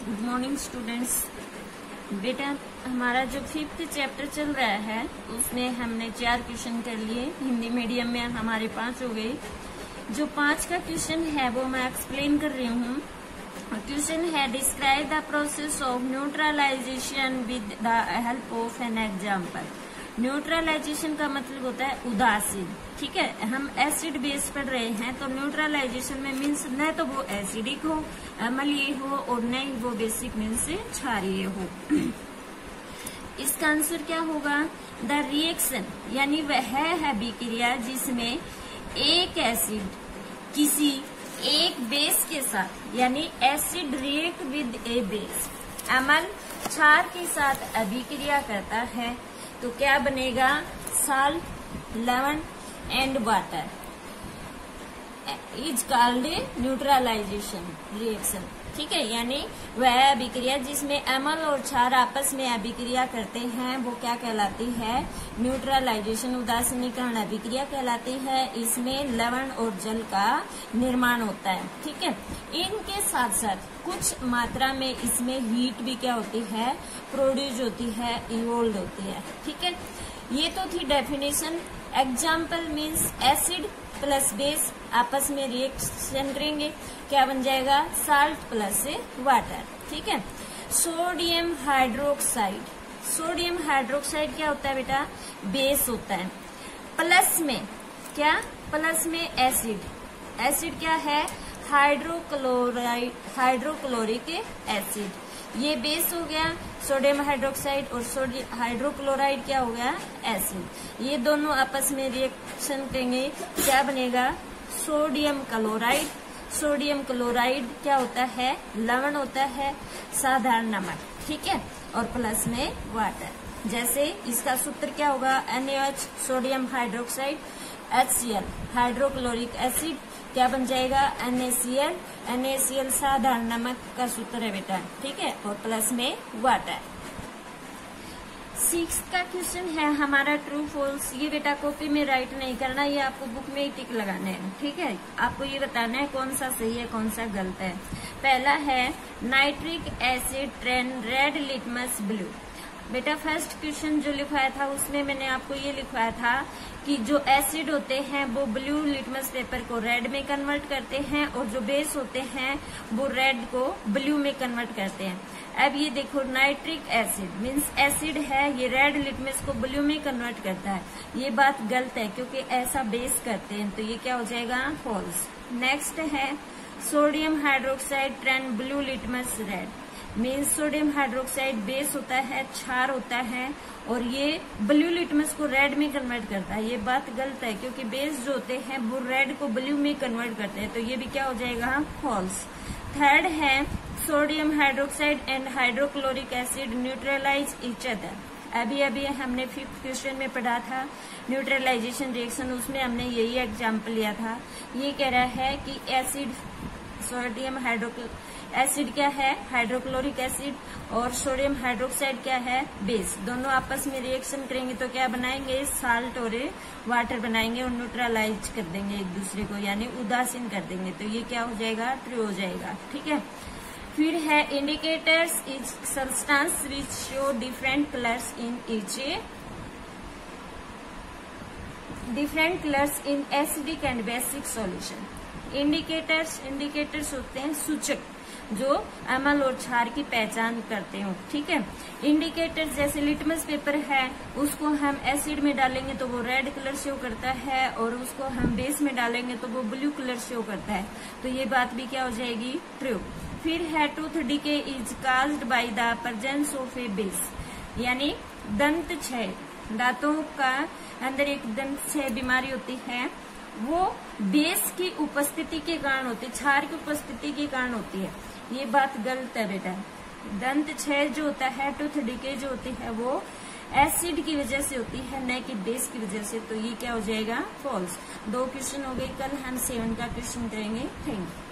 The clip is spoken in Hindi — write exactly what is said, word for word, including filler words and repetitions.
Good morning students. बेटा हमारा जो फिफ्थ चैप्टर चल रहा है उसमें हमने चार क्वेश्चन कर लिए। हिंदी मीडियम में हमारे पांच हो गए। जो पांच का क्वेश्चन है वो मैं एक्सप्लेन कर रही हूँ। क्वेश्चन है describe the process of neutralization with the help of an example. Neutralization का मतलब होता है उदासीन। ठीक है, हम एसिड बेस पढ़ रहे हैं तो न्यूट्रलाइजेशन में मीन्स न तो वो एसिडिक हो, अम्लीय हो और न ही वो बेसिक मीन्स क्षारीय हो। इसका आंसर क्या होगा? द रिएक्शन यानी वह है अभिक्रिया जिसमें एक एसिड किसी एक बेस के साथ यानी acid react with a base, अम्ल क्षार के साथ अभिक्रिया करता है तो क्या बनेगा? साल्ट, लवण and water is called neutralization reaction. ठीक है, यानी वह अभिक्रिया जिसमें अम्ल और क्षार आपस में अभिक्रिया करते हैं वो क्या कहलाती है? न्यूट्रलाइजेशन उदासीनीकरण अभिक्रिया कहलाती है। इसमें लवण और जल का निर्माण होता है। ठीक है, इनके साथ साथ कुछ मात्रा में इसमें हीट भी क्या होती है? प्रोड्यूस होती है, इवोल्व होती है। ठीक है, ये तो थी definition. Example means acid plus base आपस में रिएक्शन करेंगे, क्या बन जाएगा? Salt plus water. ठीक है, सोडियम हाइड्रोक्साइड। सोडियम हाइड्रोक्साइड क्या होता है बेटा? बेस होता है। प्लस में क्या? प्लस में एसिड। एसिड क्या है? Hydrochloride, hydrochloric acid. ये बेस हो गया सोडियम हाइड्रोक्साइड और सोडियम हाइड्रोक्लोराइड क्या हो गया? एसिड। ये दोनों आपस में रिएक्शन करेंगे, क्या बनेगा? Sodium chloride. सोडियम क्लोराइड क्या होता है? लवण होता है, साधारण नमक। ठीक है, और प्लस में वाटर। जैसे इसका सूत्र क्या होगा? N A H sodium hydroxide, H C L hydrochloric acid, क्या बन जाएगा? N A C L. N A C L साधारण नमक का सूत्र है बेटा। ठीक है, और प्लस में वाटर। सिक्स का क्वेश्चन है हमारा ट्रू फॉल्स। ये बेटा कॉपी में राइट नहीं करना, ये आपको बुक में ही टिक लगाना है। ठीक है, आपको ये बताना है कौन सा सही है कौन सा गलत है। पहला है nitric acid turns red litmus blue. बेटा फर्स्ट क्वेश्चन जो लिखवाया था उसमें मैंने आपको ये लिखवाया था कि जो एसिड होते हैं वो ब्लू लिटमस पेपर को रेड में कन्वर्ट करते हैं और जो बेस होते हैं वो रेड को ब्लू में कन्वर्ट करते हैं। अब ये देखो नाइट्रिक एसिड मीन्स एसिड है, ये रेड लिटमस को ब्लू में कन्वर्ट करता है। ये बात गलत है क्योंकि ऐसा बेस करते हैं, तो ये क्या हो जाएगा? फॉल्स। नेक्स्ट है sodium hydroxide turns blue litmus red. Means sodium hydroxide base होता है, क्षार होता है और ये ब्लू लिटमस को रेड में कन्वर्ट करता है। ये बात गलत है क्योंकि बेस जो होते हैं वो रेड को ब्लू में कन्वर्ट करते हैं, तो ये भी क्या हो जाएगा? फॉल्स। थर्ड है sodium hydroxide and hydrochloric acid neutralize each other. अभी अभी हमने फिफ्थ क्वेश्चन में पढ़ा था न्यूट्रलाइजेशन रिएक्शन, उसमें हमने यही एग्जाम्पल लिया था। ये कह रहा है कि एसिड सोडियम हाइड्रोक्लो एसिड क्या है? हाइड्रोक्लोरिक एसिड और सोडियम हाइड्रोक्साइड क्या है? बेस। दोनों आपस में रिएक्शन करेंगे तो क्या बनाएंगे? साल्ट और वाटर बनाएंगे और न्यूट्रलाइज कर देंगे एक दूसरे को, यानी उदासीन कर देंगे। तो ये क्या हो जाएगा? ट्रू हो जाएगा। ठीक है, फिर है indicators is substance which show different colours in each different colours in acidic and basic solution. Indicators indicators होते हैं सूचक जो अम्ल और क्षार की पहचान करते हो। ठीक है, इंडिकेटर्स जैसे लिटमस पेपर है, उसको हम एसिड में डालेंगे तो वो रेड कलर शो करता है और उसको हम बेस में डालेंगे तो वो ब्लू कलर शो करता है। तो ये बात भी क्या हो जाएगी? ट्रू। फिर है tooth decay is caused by the presence of a base, यानी दंत क्षय। दांतों का अंदर एक दंत क्षय बीमारी होती है, वो बेस की उपस्थिति के कारण होती है, क्षार की उपस्थिति के कारण होती है। ये बात गलत है बेटा। दंत क्षय जो होता है, टूथ डिके जो होती है वो एसिड की वजह से होती है, न कि बेस की वजह से। तो ये क्या हो जाएगा? फॉल्स। दो क्वेश्चन हो गए, कल हम सेवन का क्वेश्चन करेंगे। Thank you.